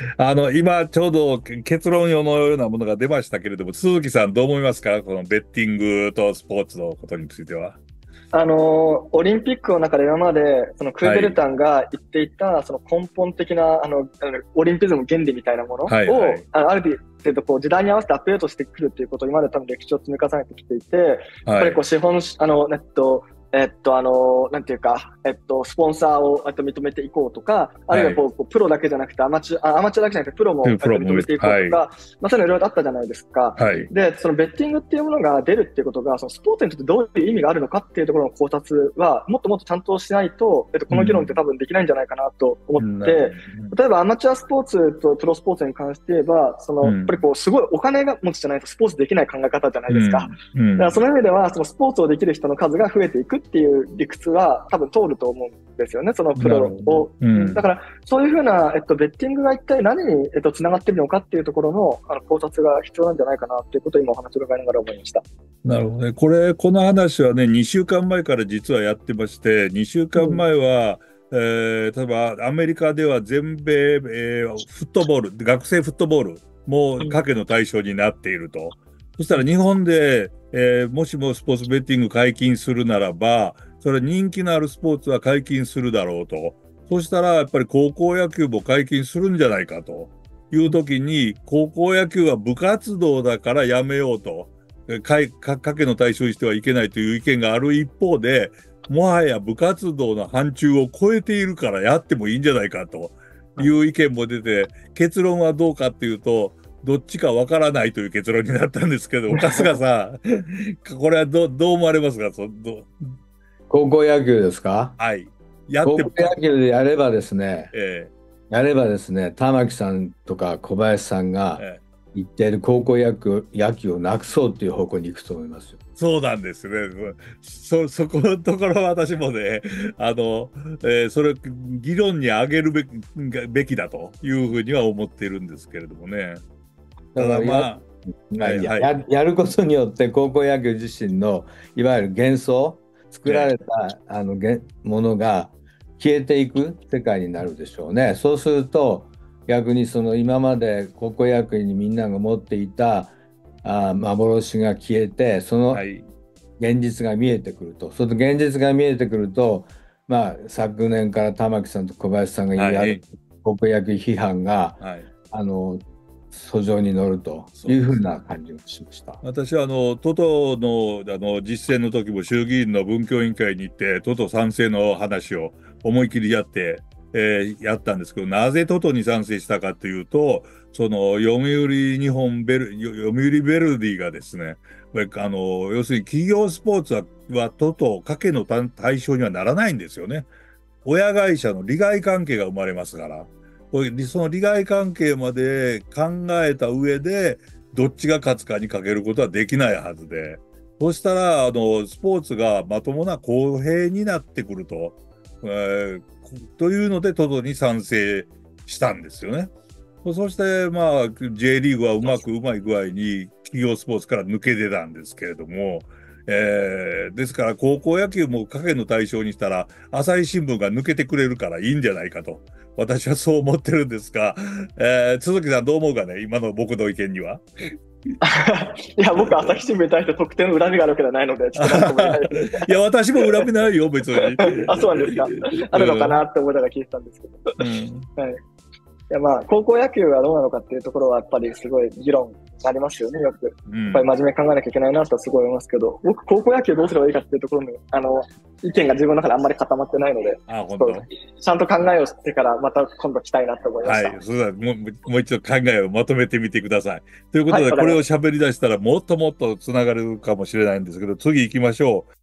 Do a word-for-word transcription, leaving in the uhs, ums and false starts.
あの、今ちょうど結論のようなものが出ましたけれども、鈴木さんどう思いますか、このベッティングとスポーツのことについては。 あの、オリンピックの中で今まで、そのクーはい。 ベルタンが言っていた、その根本的な、あの、あのオリンピズム原理みたいなものを、 はいはい。 あある程度こう時代に合わせてアップデートしてくるっていうことを今まで多分歴史を積み重ねてきていて、やっぱりこうはい。 資本、あの、えっと、えっと、あの、なんていうか、えっと、スポンサーを、えっと、認めていこうとか、あるいはい。 はこう、こうプロだけじゃなくてアマチュア、あアマチュアだけじゃなくてプロも、えっと、 プロもめて、 認めていこうはい。 とか、まあ、そういうのいろいろあったじゃないですか。 はい。 で、そのベッティングっていうものが出るっていうことが、そのスポーツにとってどういう意味があるのかっていうところの考察は、もっともっとちゃんとしないと、えっと、この議論ってうん。 多分できないんじゃないかなと思っなるほて、 ど。 例えばアマチュアスポーツとプロスポーツに関して言えば、その、やっぱりうん。 こう、すごいお金が持ちじゃないとスポーツできない考え方じゃないですか。だうん。うからそん。 の意味では、そのスポーツをできる人の数が増えていくっていう理屈は多分通ると思うんですよね、そのプなるほど。 ロを。 うん。 うんだから、そういうふうな、えっと、ベッティングが一体何に、えっと、つながっているのかっていうところの、あの考察が必要なんじゃないかなっていうことを今お話を伺いながら思いました。 なるほどね。これ、この話はね、にしゅうかんまえから実はやってまして、にしゅうかんまえは、えー例えばアメリカでは全米、えーフットボール、学生フットボールもうん。 賭けの対象になっていると。そしたら日本で、えーもしもスポーツベッティング解禁するならば、それ人気のあるスポーツは解禁するだろうと。そしたらやっぱり高校野球も解禁するんじゃないかという時に、高校野球は部活動だからやめようと。かいか賭けの対象にしてはいけないという意見がある一方で、もはや部活動の範疇を超えているからやってもいいんじゃないかとはい。 いう意見も出て、結論はどうかっていうと、どっちかわからないという結論になったんですけど、春日さん、これはど、どう思われますか、そど、 うん高校野球ですか？ はい。やって高校もか、 野球でやればですね、 えやればですね、玉木さんとか小林さんがーえー言っている高校野球、野球をなくそうという方向に行くと思いますよ。 そうなんですね。そ、そこのところは私もね、あの、えーそれ、議論に上げるべき、べきだというふうには思っているんですけれどもね。ただからや、 だまあ、 まあいいや、 はいはい。 や、やることによって高校野球自身のいわゆる幻想、作らえれたあのげものが消えていく世界になるでしょうね。そうすると逆にその今まで高校野球にみんなが持っていたあ幻が消えて、そのはい。 現実が見えてくると。その現実が見えてくると、まあ、昨年から玉木さんと小林さんがやるはい。 高校野球批判がはい。 あの訴状に乗るというふうそうですね。 な感じがしました。 私はあの、都都の、あの実践の時も衆議院の文教委員会に行って、都都賛成の話を思い切りやって、えーやったんですけど、なぜ都都に賛成したかというと、その読売日本ベル、よ読売ベルディがですね、これあの、要するに企業スポーツは、は都都、家計の対対象にはならないんですよね。親会社の利害関係が生まれますから、これその利害関係まで考えた上で、どっちが勝つかにかけることはできないはずで、そしたら、あの、スポーツがまともな公平になってくると、えーというので、トドに賛成したんですよね。そして、まあ、J リーグはうまくうまい具合に企業スポーツから抜け出たんですけれども、えーですから高校野球も家計の対象にしたら、朝日新聞が抜けてくれるからいいんじゃないかと、私はそう思ってるんですが、えー、鈴木さんどう思うかね、今の僕の意見には。 いや、僕は朝日新聞に対して特定の恨みがあるわけではないので、ちょっと何とも言えないですね。 いや、私も恨みないよ、別に。 あ、そうなんですか。あるのかうん。 なって思いながら聞いてたんですけど。 うん。 はい。いや、まあ、高校野球がどうなのかっていうところは、やっぱりすごい議論ありますよね、よく。やっうん。 ぱり真面目に考えなきゃいけないなとはすごい思いますけど、僕、高校野球どうすればいいかっていうところに、あの、意見が自分の中であんまり固まってないので、 あ、 ちょっと、 本当。 ちゃんと考えをしてから、また今度来たいなと思いました。 はい。それではもう、もう一度考えをまとめてみてください。というこはい、 とで、これをわかりました。 喋り出したらもっともっとつながるかもしれないんですけど、次行きましょう。